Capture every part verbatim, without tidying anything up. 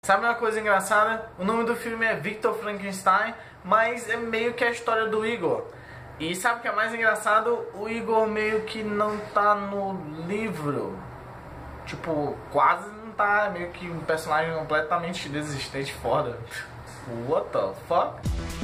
Sabe uma coisa engraçada? O nome do filme é Victor Frankenstein, mas é meio que a história do Igor. E sabe o que é mais engraçado? O Igor meio que não tá no livro. Tipo, quase não tá. É meio que um personagem completamente desistente, foda. What the fuck?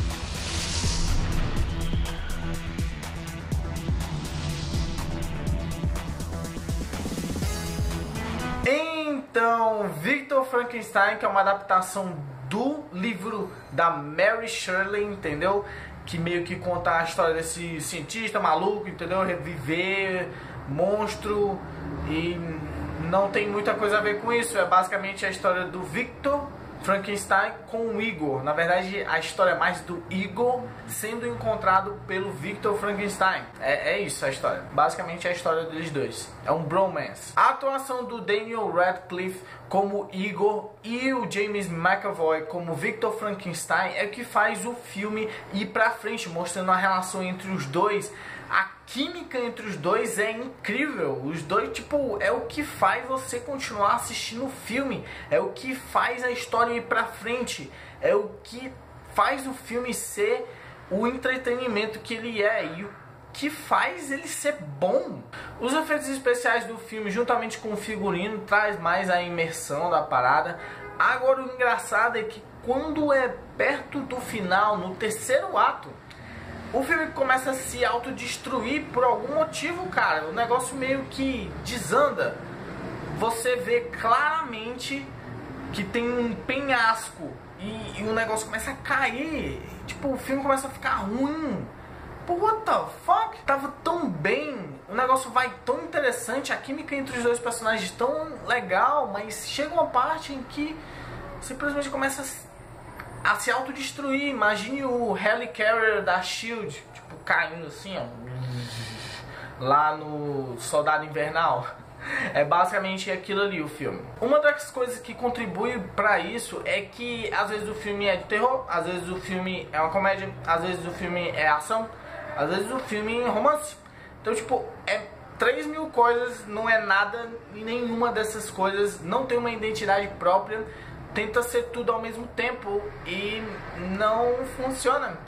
Então, Victor Frankenstein, que é uma adaptação do livro da Mary Shelley, entendeu? Que meio que conta a história desse cientista maluco, entendeu? Reviver monstro e não tem muita coisa a ver com isso. É basicamente a história do Victor Frankenstein com o Igor. Na verdade, a história é mais do Igor sendo encontrado pelo Victor Frankenstein. É, é isso a história. Basicamente é a história deles dois. É um bromance. A atuação do Daniel Radcliffe como Igor e o James McAvoy como Victor Frankenstein é o que faz o filme ir pra frente, mostrando a relação entre os dois. A química entre os dois é incrível. Os dois, tipo, é o que faz você continuar assistindo o filme. É o que faz a história ir pra frente. É o que faz o filme ser o entretenimento que ele é. E o que faz ele ser bom. Os efeitos especiais do filme, juntamente com o figurino, traz mais a imersão da parada. Agora, o engraçado é que quando é perto do final, no terceiro ato, o filme começa a se autodestruir por algum motivo, cara. O negócio meio que desanda. Você vê claramente que tem um penhasco e, e o negócio começa a cair. Tipo, o filme começa a ficar ruim. Pô, what the fuck? Tava tão bem, o negócio vai tão interessante, a química entre os dois personagens tão legal, mas chega uma parte em que simplesmente começa a, a se autodestruir. Imagine o Helicarrier da Shield, tipo, caindo assim, ó, lá no Soldado Invernal. É basicamente aquilo ali o filme. Uma das coisas que contribui pra isso é que às vezes o filme é de terror, às vezes o filme é uma comédia, às vezes o filme é ação, às vezes o filme é romance. Então, tipo, é três mil coisas, não é nada, e nenhuma dessas coisas não tem uma identidade própria. Tenta ser tudo ao mesmo tempo e não funciona.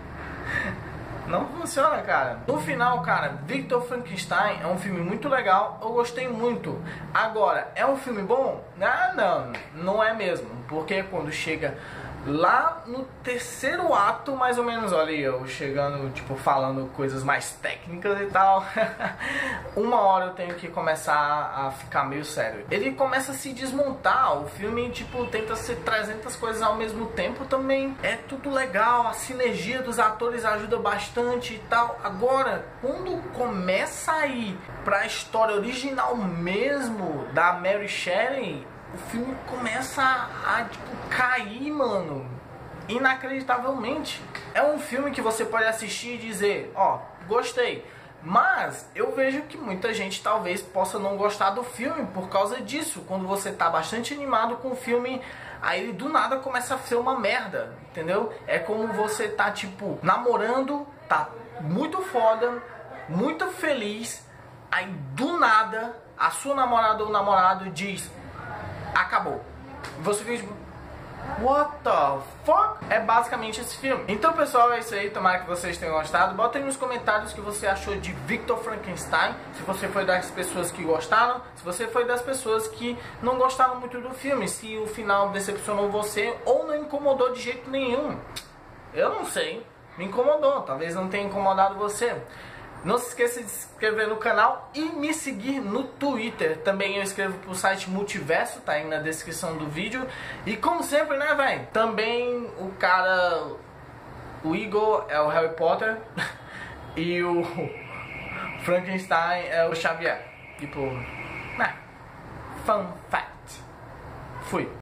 Não funciona, cara. No final, cara, Victor Frankenstein é um filme muito legal. Eu gostei muito. Agora, é um filme bom? Ah, não, não é mesmo. Porque quando chega lá no terceiro ato, mais ou menos, olha aí, eu chegando, tipo, falando coisas mais técnicas e tal. Uma hora eu tenho que começar a ficar meio sério. Ele começa a se desmontar. O filme, tipo, tenta ser trezentas coisas ao mesmo tempo também. É tudo legal, a sinergia dos atores ajuda bastante e tal. Agora, quando começa a ir pra história original mesmo da Mary Shelley, o filme começa a, tipo, cair, mano, inacreditavelmente. É um filme que você pode assistir e dizer, ó, gostei. Mas eu vejo que muita gente talvez possa não gostar do filme por causa disso. Quando você tá bastante animado com o filme, aí ele do nada começa a ser uma merda, entendeu? É como você tá, tipo, namorando, tá muito foda, muito feliz, aí do nada a sua namorada ou namorado diz: acabou. Você fica tipo, what the fuck? É basicamente esse filme. Então, pessoal, é isso aí. Tomara que vocês tenham gostado. Bota aí nos comentários o que você achou de Victor Frankenstein. Se você foi das pessoas que gostaram, se você foi das pessoas que não gostaram muito do filme, se o final decepcionou você ou não incomodou de jeito nenhum. Eu não sei. Me incomodou. Talvez não tenha incomodado você. Não se esqueça de se inscrever no canal e me seguir no Twitter. Também eu escrevo pro site Multiverso, tá aí na descrição do vídeo. E como sempre, né, velho? Também o cara, o Igor é o Harry Potter e o Frankenstein é o Xavier. Tipo, né? Fun fact. Fui.